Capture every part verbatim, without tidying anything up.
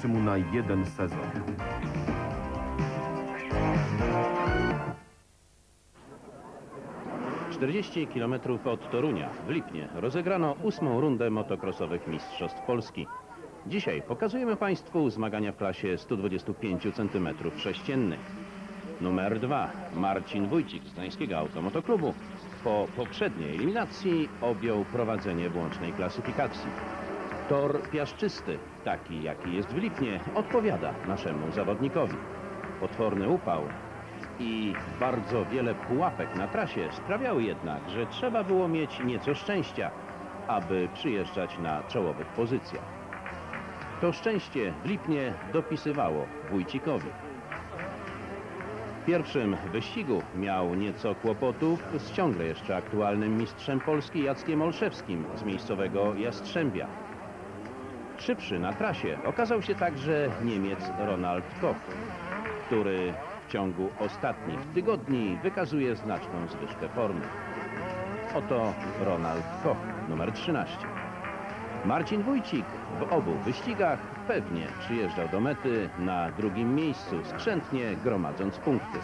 wystarczy mu na jeden sezon. czterdzieści kilometrów od Torunia w Lipnie rozegrano ósmą rundę motocrossowych Mistrzostw Polski. Dzisiaj pokazujemy Państwu zmagania w klasie stu dwudziestu pięciu centymetrów sześciennych. Numer dwa, Marcin Wójcik z Gdańskiego Automotoklubu po poprzedniej eliminacji objął prowadzenie w łącznej klasyfikacji. Tor piaszczysty, taki jaki jest w Lipnie, odpowiada naszemu zawodnikowi. Potworny upał i bardzo wiele pułapek na trasie sprawiały jednak, że trzeba było mieć nieco szczęścia, aby przyjeżdżać na czołowych pozycjach. To szczęście w Lipnie dopisywało Wójcikowi. W pierwszym wyścigu miał nieco kłopotów z ciągle jeszcze aktualnym mistrzem Polski Jackiem Olszewskim z miejscowego Jastrzębia. Szybszy na trasie okazał się także Niemiec Ronald Koch, który w ciągu ostatnich tygodni wykazuje znaczną zwyżkę formy. Oto Ronald Koch, numer trzynaście. Marcin Wójcik w obu wyścigach pewnie przyjeżdżał do mety na drugim miejscu, skrzętnie gromadząc punkty.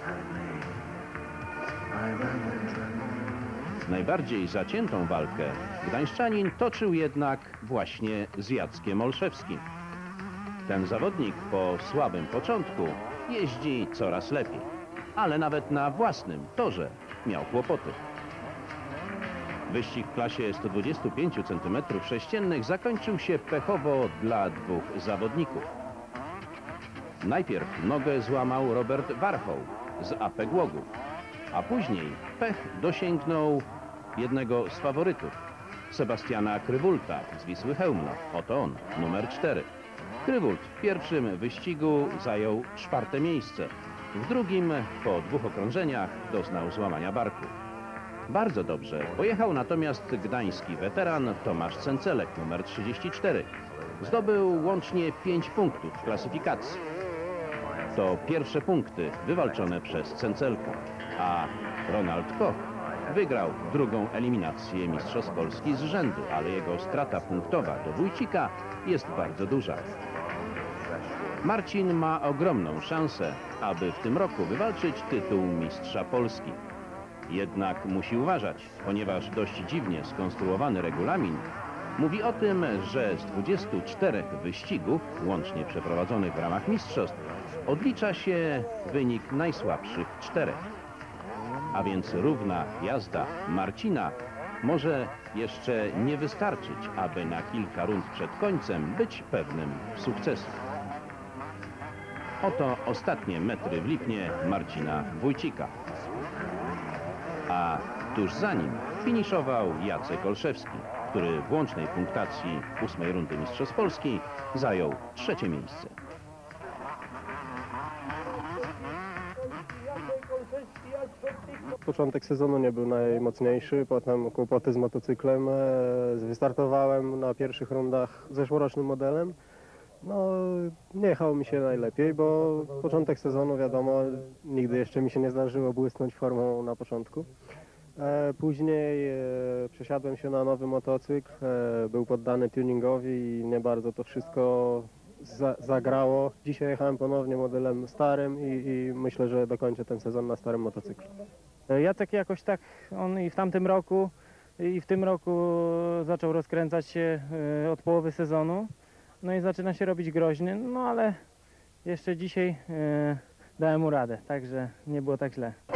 Najbardziej zaciętą walkę gdańszczanin toczył jednak właśnie z Jackiem Olszewskim. Ten zawodnik po słabym początku jeździ coraz lepiej, ale nawet na własnym torze miał kłopoty. Wyścig w klasie stu dwudziestu pięciu centymetrów sześciennych zakończył się pechowo dla dwóch zawodników. Najpierw nogę złamał Robert Warchoł z A P Głogów, a później pech dosięgnął jednego z faworytów, Sebastiana Krywulta z Wisły Chełmno. Oto on, numer cztery. Krywult w pierwszym wyścigu zajął czwarte miejsce. W drugim, po dwóch okrążeniach, doznał złamania barku. Bardzo dobrze pojechał natomiast gdański weteran Tomasz Cencelek, numer trzydzieści cztery. Zdobył łącznie pięć punktów w klasyfikacji. To pierwsze punkty wywalczone przez Cencelka, a Ronald Koch wygrał drugą eliminację Mistrzostw Polski z rzędu, ale jego strata punktowa do Wójcika jest bardzo duża. Marcin ma ogromną szansę, aby w tym roku wywalczyć tytuł Mistrza Polski. Jednak musi uważać, ponieważ dość dziwnie skonstruowany regulamin mówi o tym, że z dwudziestu czterech wyścigów, łącznie przeprowadzonych w ramach mistrzostw, odlicza się wynik najsłabszych czterech. A więc równa jazda Marcina może jeszcze nie wystarczyć, aby na kilka rund przed końcem być pewnym sukcesu. Oto ostatnie metry w Lipnie Marcina Wójcika. A tuż za nim finiszował Jacek Olszewski, który w łącznej punktacji ósmej rundy Mistrzostw Polski zajął trzecie miejsce. Początek sezonu nie był najmocniejszy, potem kłopoty z motocyklem. Wystartowałem na pierwszych rundach zeszłorocznym modelem. No, nie jechało mi się najlepiej, bo początek sezonu, wiadomo, nigdy jeszcze mi się nie zdarzyło błysnąć formą na początku. E, później e, przesiadłem się na nowy motocykl, e, był poddany tuningowi i nie bardzo to wszystko za, zagrało. Dzisiaj jechałem ponownie modelem starym i, i myślę, że dokończę ten sezon na starym motocyklu. Jacek jakoś tak, on i w tamtym roku, i w tym roku zaczął rozkręcać się e, od połowy sezonu. No i zaczyna się robić groźny, no ale jeszcze dzisiaj e, dałem mu radę, także nie było tak źle.